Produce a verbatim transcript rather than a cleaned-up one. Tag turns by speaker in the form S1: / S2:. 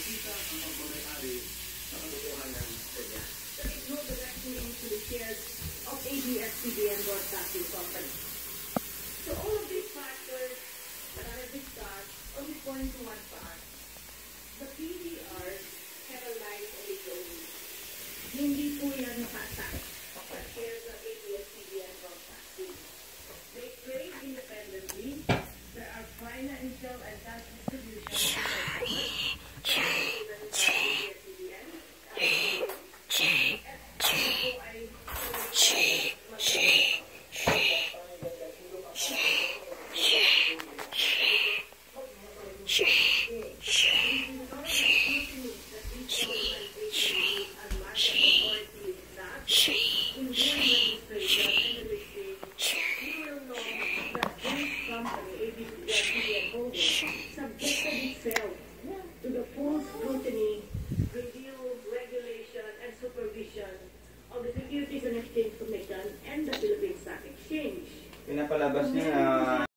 S1: makikita ang pagmamayari sa katotohanan sa niya.
S2: There is no direct link to the shares of A B S C B N Broadcasting Company. So all of these factors that I have discussed only point to one fact. The P D Rs have a life of its own. Hindi po yan nakasakit sa shares of A B S C B N Broadcasting. They trade independently. There are financial and cash distributions. To the full scrutiny, review, regulation, and supervision of the Securities and Exchange Commission and the Philippine Stock Exchange.
S3: Pinapalabas niya